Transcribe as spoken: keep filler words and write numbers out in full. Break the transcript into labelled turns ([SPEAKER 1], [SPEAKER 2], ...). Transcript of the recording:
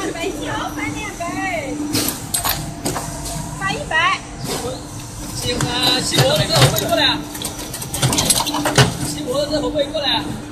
[SPEAKER 1] 两百，你好，翻两百，发一百。
[SPEAKER 2] 起呃起火了之后会过来，起火了之后会过来。